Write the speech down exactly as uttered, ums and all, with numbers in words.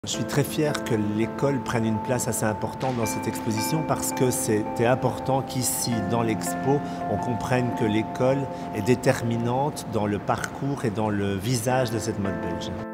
Je suis très fier que l'école prenne une place assez importante dans cette exposition parce que c'était important qu'ici, dans l'expo, on comprenne que l'école est déterminante dans le parcours et dans le visage de cette mode belge.